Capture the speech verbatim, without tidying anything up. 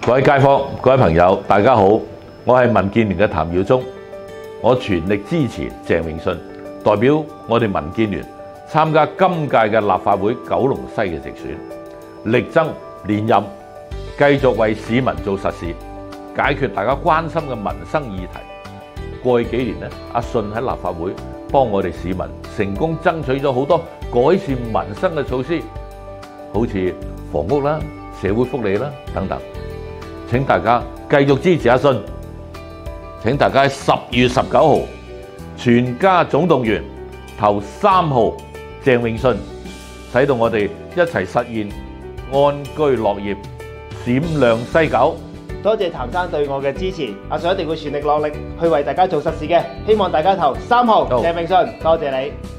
各位街坊、各位朋友，大家好，我係民建聯嘅譚耀宗，我全力支持鄭泳舜，代表我哋民建聯參加今屆嘅立法會九龍西嘅直選，力爭連任，繼續為市民做實事，解決大家關心嘅民生議題。過去幾年咧，阿舜喺立法會幫我哋市民成功爭取咗好多改善民生嘅措施，好似房屋啦、社會福利啦等等。請大家繼續支持阿舜，請大家喺十月十九號全家總動員投三號鄭泳舜，使到我哋一齊實現安居樂業，閃亮西九。 多謝譚生對我嘅支持，阿舜一定會全力落力去為大家做實事嘅，希望大家投三號鄭泳舜，多謝你。